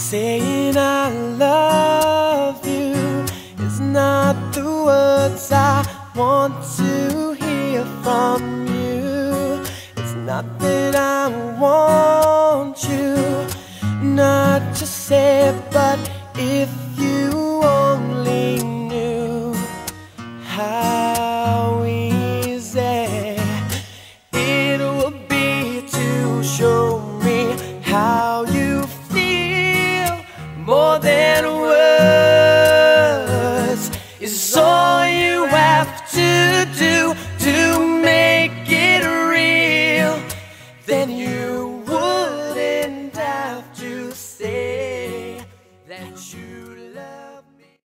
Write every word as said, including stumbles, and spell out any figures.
Saying I love you is not the words I want to hear from you. It's not that I want you not to say